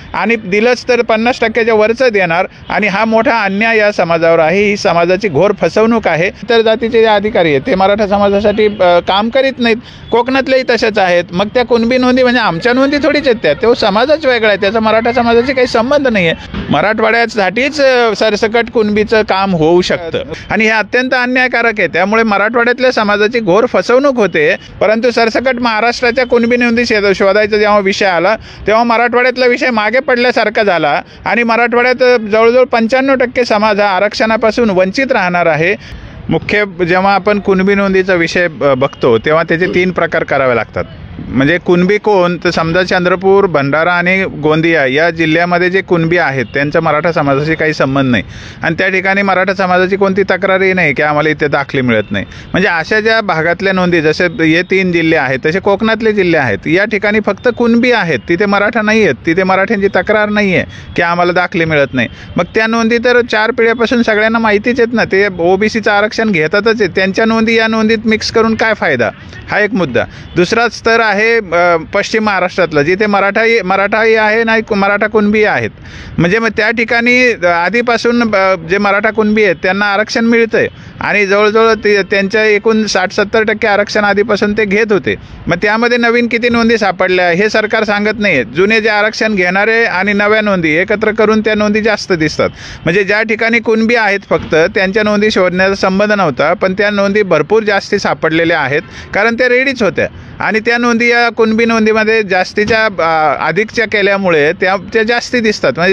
आणि दिलंच तर 50%च्या वरचं देणार आणि हा मोठा अन्याय या समाजावर आहे। ही समाजाची घोर फसवणूक आहे। इतर जातीचे जे अधिकारी आहेत ते मराठा समाजासाठी काम करीत नाहीत। कोकणातलेही तसेच आहेत। मग त्या कुणबी नोंदी म्हणजे आमच्या नोंदी थोडीच आहेत त्या, तो समाजच वेगळा आहे, त्याचा मराठा समाजाशी काही संबंध नाही आहे। मराठवाड्यासाठीच सरसकट कुणबीचं काम होऊ शकतं आणि हे अत्यंत अन्यायकारक आहे। त्यामुळे मराठवाड्यातल्या समाजाची घोर फसवणूक होते। परंतु सरसकट महाराष्ट्राच्या कुणबी नोंदी शोधायचा जेव्हा विषय आला तेव्हा मराठवाड्यातला विषय मागे पडल्यासारखा झाला आणि मराठवाड्यात जवळजवळ 95% समाज हा आरक्षणापासून वंचित राहणार आहे। मुख्य जेव्हा आपण कुणबी नोंदीचा विषय बघतो तेव्हा त्याचे 3 प्रकार करावे लागतात। म्हणजे कुणबी कोण तर समजा चंद्रपूर, भंडारा आणि गोंदिया या जिल्ह्यामध्ये जे कुणबी आहेत त्यांचा मराठा समाजाशी काही संबंध नाही आणि त्या ठिकाणी मराठा समाजाची कोणती तक्रारही नाही की आम्हाला इथे दाखले मिळत नाही। म्हणजे अशा ज्या भागातल्या नोंदी जसे हे 3 जिल्हे आहेत तसे कोकणातले जिल्हे आहेत, या ठिकाणी फक्त कुणबी आहेत, तिथे मराठा नाही आहेत, तिथे मराठ्यांची तक्रार नाही आहे की आम्हाला दाखले मिळत नाही। मग त्या नोंदी तर 4 पिढ्यापासून सगळ्यांना माहितीच आहेत ना, ते ओबीसीचं आरक्षण घेतातच आहे, त्यांच्या नोंदी या नोंदीत मिक्स करून काय फायदा, हा एक मुद्दा। दुसरा स्तर आहे पश्चिम महाराष्ट्रातलं, जिथे मराठाही आहे नाही मराठा कुणबी आहेत। म्हणजे मग त्या ठिकाणी आधीपासून जे मराठा कुणबी आहेत त्यांना आरक्षण मिळतंय आणि जवळजवळ त्यांच्या एकूण 60-70% आरक्षण आधीपासून ते घेत होते। मग त्यामध्ये नवीन किती नोंदी सापडल्या हे सरकार सांगत नाही। जुने जे आरक्षण घेणारे आणि नव्या नोंदी एकत्र करून त्या नोंदी जास्त दिसतात। म्हणजे ज्या ठिकाणी कुणबी आहेत फक्त त्यांच्या नोंदी शोधण्याचा संबंध नव्हता, पण त्या नोंदी भरपूर जास्ती सापडलेल्या आहेत कारण त्या रेडीच होत्या आणि त्या नोंदी या कुणबी नोंदीमध्ये जास्तीच्या अधिकच्या केल्यामुळे त्या जास्ती दिसतात। म्हणजे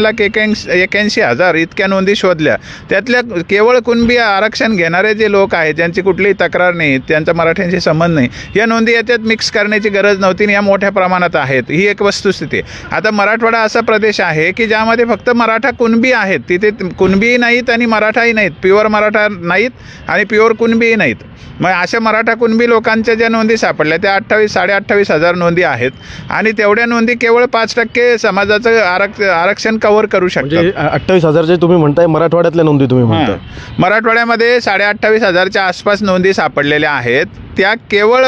54,81,000 इतक्या नोंदी शोधल्या, त्यातल्या केवळ कुणबी आरक्षण घेणारे जे लोक आहेत ज्यांची कुठलीही तक्रार नाही, त्यांचा मराठ्यांशी संबंध नाही, या नोंदी याच्यात मिक्स करण्याची गरज नव्हती आणि या मोठ्या प्रमाणात आहेत, ही एक वस्तुस्थिती। आता मराठवाडा असा प्रदेश आहे की ज्यामध्ये फक्त मराठा कुणबी आहेत, तिथे कुणबी नाहीत आणि मराठाही नाहीत, प्युअर मराठा नाहीत आणि प्युअर कुणबीही नाहीत। मग अशा मराठा कुणबी लोकांच्या ज्या नोंदी सापडल्या त्या 28,000-28,500 नोंदी आहेत आणि तेवढ्या नोंदी केवळ 5% समाजाचं आरक्षण कव्हर करू शकतात। 28,000 जे तुम्ही म्हणताय मराठवाड्यातल्या नोंदी तुम्ही म्हणताय, मराठवाड्यामध्ये 28,500च्या आसपास नोंदी सापडलेल्या आहेत, त्या केवळ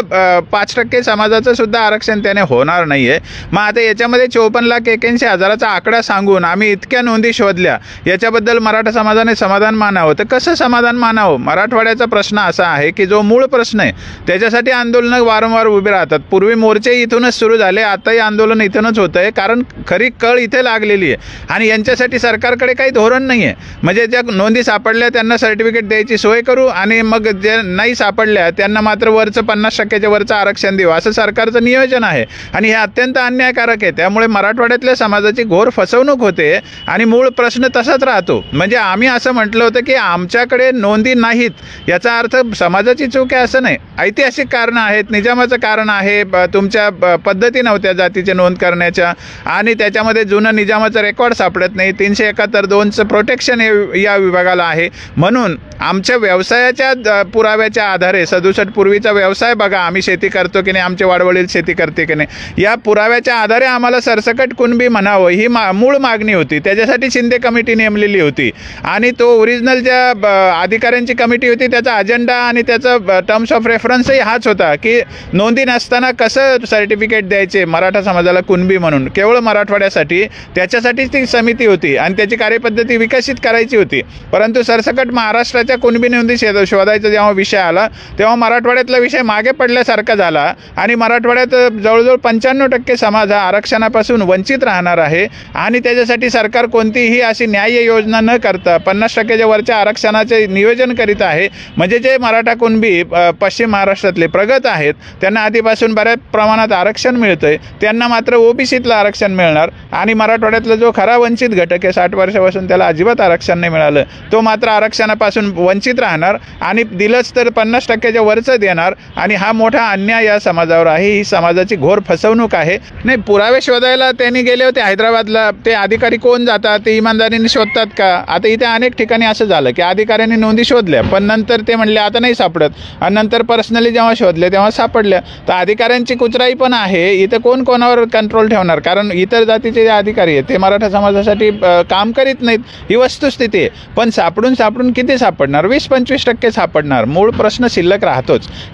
5% समाजाचं सुद्धा आरक्षण त्याने होणार नाही आहे। मग आता याच्यामध्ये 54,81,000चा आकडा सांगून आम्ही इतक्या नोंदी शोधल्या, याच्याबद्दल मराठा समाजाने समाधान मानावं तर कसं समाधान मानावं? मराठवाड्याचा प्रश्न असा आहे की जो मूळ प्रश्न आहे त्याच्यासाठी आंदोलनं वारंवार उभी राहतात। पूर्वी मोर्चे इथूनच सुरू झाले, आताही आंदोलन इथूनच होत आहे कारण खरी कळ इथे लागलेली आहे आणि यांच्यासाठी सरकारकडे काही धोरण नाही आहे। म्हणजे ज्या नोंदी सापडल्या त्यांना सर्टिफिकेट द्यायची सोय करू आणि मग जे नाही सापडल्या त्यांना मात्र वरचं 50%च्या वरचं आरक्षण देऊ, असं सरकारचं नियोजन आहे आणि हे अत्यंत अन्यायकारक आहे। त्यामुळे मराठवाड्यातल्या समाजाची घोर फसवणूक होते आणि मूळ प्रश्न तसाच राहतो। म्हणजे आम्ही असं म्हटलं होतं की आमच्याकडे नोंदी नाहीत, याचा अर्थ समाजाची चूक आहे असं नाही। ऐतिहासिक कारणं आहेत, निजामाचं कारण आहे, तुमच्या पद्धती नव्हत्या जातीची नोंद करण्याच्या आणि त्याच्यामध्ये जुनं निजामाचं रेकॉर्ड सापडत नाही। 371(2)चं प्रोटेक्शन या विभागाला आहे। म्हणून आमच्या व्यवसायाच्या पुराव्याच्या आधारे 67 पूर्वीचा व्यवसाय बघा, आम्ही शेती करतो की नाही, आमचे वाडवडील शेती करते की नाही, या पुराव्याच्या आधारे आम्हाला सरसकट कुणबी म्हणावं ही मूळ मागणी होती। त्याच्यासाठी शिंदे कमिटी नेमलेली होती आणि तो ओरिजिनल ज्या अधिकाऱ्यांची कमिटी होती त्याचा अजेंडा आणि त्याचा टर्म्स ऑफ रेफरन्सही हाच होता की नोंदी नसताना कसं सर्टिफिकेट द्यायचे मराठा समाजाला कुणबी म्हणून, केवळ मराठवाड्यासाठी, त्याच्यासाठीच ती समिती होती आणि त्याची कार्यपद्धती विकसित करायची होती। परंतु सरसकट महाराष्ट्राच्या कुणबी नोंदी शोधायचा जेव्हा विषय आला तेव्हा मराठवाड्यातला विषय मागे पडल्यासारखा झाला आणि मराठवाड्यात जवळजवळ 95% समाज हा आरक्षणापासून वंचित राहणार आहे आणि त्याच्यासाठी सरकार कोणतीही अशी न्याय्य योजना न करता 50%च्या वरच्या आरक्षणाचे नियोजन करीत आहे। म्हणजे जे मराठा कुणबी पश्चिम महाराष्ट्रातले प्रगत आहेत त्यांना आधीपासून बऱ्याच प्रमाणात आरक्षण मिळतंय, त्यांना मात्र ओबीसीतलं आरक्षण मिळणार आणि मराठवाड्यातला जो खरा वंचित घटक आहे 60 वर्षापासून त्याला अजिबात आरक्षण नाही मिळालं, तो मात्र आरक्षणापासून वंचित राहणार आणि दिलंच तर 50%च्या वरचं देणार आणि हा मोठा अन्याय या समाजावर आहे। ही समाजाची घोर फसवणूक आहे। नाही, पुरावे शोधायला त्यांनी गेले होते हैदराबादला, ते अधिकारी कोण जातात, ते इमानदारीने शोधतात का? आता इथे अनेक ठिकाणी असं झालं की अधिकाऱ्यांनी नोंदी शोधल्या पण नंतर ते म्हणले आता नाही सापडत आणि नंतर पर्सनली जेव्हा शोधले तेव्हा सापडल्या। तर अधिकाऱ्यांची कुचराई पण आहे, इथं कोण कोणावर कंट्रोल ठेवणार? कारण इतर जातीचे जे अधिकारी आहेत ते मराठा समाजासाठी काम करीत नाहीत, ही वस्तुस्थिती आहे। पण सापडून किती सापडणार? 20-25% सापडणार। मूळ प्रश्न शिल्लक राहतोच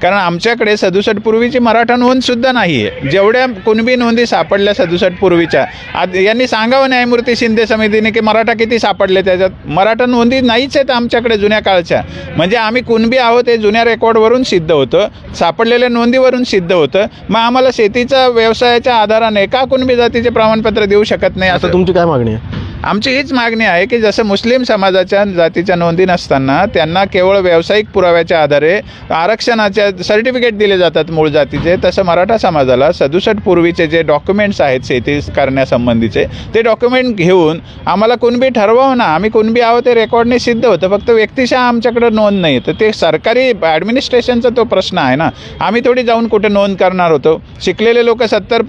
कारण आमच्याकडे 67 पूर्वीची मराठा नोंद सुद्धा नाही आहे. जेवढ्या कुणबी नोंदी सापडल्या 67 पूर्वीच्या, यांनी सांगावं न्यायमूर्ती शिंदे समितीने की मराठा किती सापडले त्याच्यात. मराठा नोंदी नाहीच आहेत आमच्याकडे जुन्या काळच्या. म्हणजे आम्ही कुणबी आहोत हे जुन्या रेकॉर्डवरून सिद्ध होतं, सापडलेल्या नोंदीवरून सिद्ध होतं. मग आम्हाला शेतीचा व्यवसायाच्या आधाराने का कुणबी जातीचे प्रमाणपत्र देऊ शकत नाही? आता तुमची काय मागणी आहे? आमची हीच मागणी आहे की जसं मुस्लिम समाजाच्या जातीच्या नोंदी नसताना त्यांना केवळ व्यावसायिक पुराव्याच्या आधारे आरक्षणाच्या सर्टिफिकेट दिले जातात मूळ जातीचे, तसं मराठा समाजाला 67 पूर्वीचे जे डॉक्युमेंट्स आहेत शेती करण्यासंबंधीचे ते डॉक्युमेंट घेऊन आम्हाला कुणबी ठरवावं ना. आम्ही कुणबी आहोत ते रेकॉर्डने सिद्ध होतं, फक्त व्यक्तिशः आमच्याकडे नोंद नाही. तर ते सरकारी ॲडमिनिस्ट्रेशनचा तो प्रश्न आहे ना. आम्ही थोडी जाऊन कुठे नोंद करणार होतो. शिकलेले लोक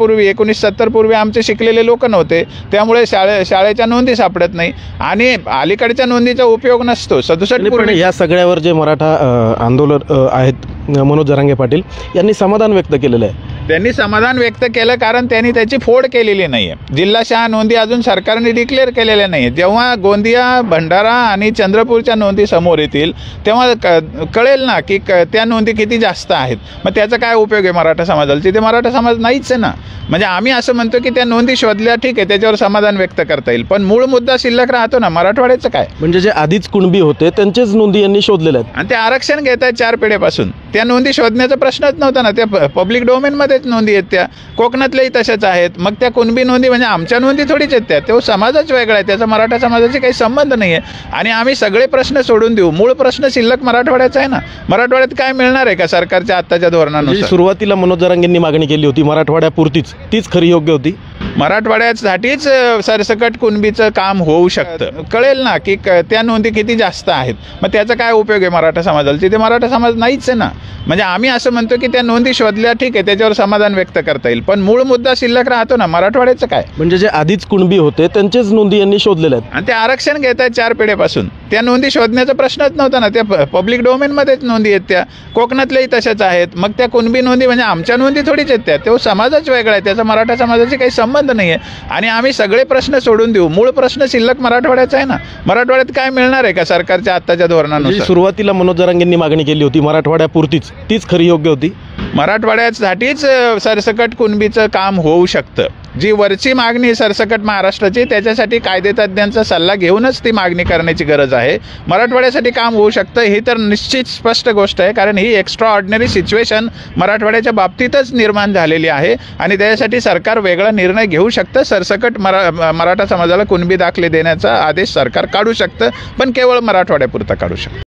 1970 पूर्वी आमचे शिकलेले लोक नव्हते, त्यामुळे शाळेच्या नोंदी सापडत नाही आणि अलीकडच्या नोंदीचा उपयोग नसतो. 67 पूर्वी या सगळ्यावर जे मराठा आंदोलक आहेत मनोज जरांगे पाटील यांनी समाधान व्यक्त केलेलं आहे. त्यांनी समाधान व्यक्त केलं कारण त्यांनी त्याची फोड केलेली नाही आहे. जिल्हाशहा नोंदी अजून सरकारने डिक्लेअर केलेल्या नाही. जेव्हा गोंदिया, भंडारा आणि चंद्रपूरच्या नोंदी समोर येतील तेव्हा कळेल ना की त्या नोंदी किती जास्त आहेत. मग त्याचा काय उपयोग आहे मराठा समाजाला? तिथे मराठा समाज नाहीच आहे ना. म्हणजे आम्ही असं म्हणतो की त्या नोंदी शोधल्या, ठीक आहे, त्याच्यावर समाधान व्यक्त करता येईल, पण मूळ मुद्दा शिल्लक राहतो ना. मराठवाड्याचं काय? म्हणजे जे आधीच कुणबी होते त्यांचेच नोंदी यांनी शोधलेल्या आहेत आणि ते आरक्षण घेत आहेत 4 पिढ्यापासून. त्या नोंदी शोधण्याचा प्रश्नच नव्हता ना. त्या पब्लिक डोमेनमध्येच नोंदी आहेत. त्या कोकणातल्याही तशाच आहेत. मग त्या कुणबी नोंदी म्हणजे आमच्या नोंदी थोडीच आहेत. त्या तो समाजच वेगळा आहे, त्याचा मराठा समाजाशी काही संबंध नाही आहे. आणि आम्ही सगळे प्रश्न सोडून देऊ, मूळ प्रश्न शिल्लक मराठवाड्याचा आहे ना. मराठवाड्यात काय मिळणार आहे का सरकारच्या आत्ताच्या धोरणानुसार? सुरुवातीला मनोज जरांगेंनी मागणी केली होती मराठवाड्यापुरतीच, तीच खरी योग्य होती. मराठवाड्यासाठीच सरसकट कुणबीचं काम होऊ शकतं. कळेल ना की त्या नोंदी किती जास्त आहेत. मग त्याचा काय उपयोग आहे मराठा समाजाला? तिथे मराठा समाज नाहीच आहे ना. म्हणजे आम्ही असं म्हणतो की त्या नोंदी शोधल्या, ठीक आहे, त्याच्यावर समाधान व्यक्त करता येईल, पण मूळ मुद्दा शिल्लक राहतो ना. मराठवाड्याचं काय? म्हणजे जे आधीच कुणबी होते त्यांचेच नोंदी यांनी शोधलेल्या आहेत आणि ते आरक्षण घेत आहेत 4 पिढ्यापासून. त्या नोंदी शोधण्याचा प्रश्नच नव्हता ना. त्या पब्लिक डोमेनमध्येच नोंदी आहेत. त्या कोकणातल्याही तशाच आहेत. मग त्या कुणबी नोंदी म्हणजे आमच्या नोंदी थोडीच आहेत. त्या तो समाजच वेगळा आहे, त्याचा मराठा समाजाशी काही संबंध नाही आहे. आणि आम्ही सगळे प्रश्न सोडून देऊ, मूळ प्रश्न शिल्लक मराठवाड्याचा आहे ना. मराठवाड्यात काय मिळणार आहे का सरकारच्या आत्ताच्या धोरणानुसार? सुरुवातीला मनोज जरांगेंनी मागणी केली होती मराठवाड्यापुरतीच, तीच खरी योग्य होती. मराठवाड्यासाठीच सरसकट कुणबीचं काम होऊ शकतं. जी वरची मागणी सरसकट महाराष्ट्राची, त्याच्यासाठी कायदेतज्ञांचा सल्ला घेऊनच ती मागणी करण्याची गरज आहे. मराठवाड्यासाठी काम होऊ शकतं ही तर निश्चित स्पष्ट गोष्ट आहे, कारण ही एक्स्ट्रा ऑर्डिनरी सिच्युएशन मराठवाड्याच्या बाबतीतच निर्माण झालेली आहे आणि त्याच्यासाठी सरकार वेगळा निर्णय घेऊ शकतं. सरसकट मराठा समाजाला कुणबी दाखले देण्याचा आदेश सरकार काढू शकतं, पण केवळ मराठवाड्यापुरता काढू शकतं.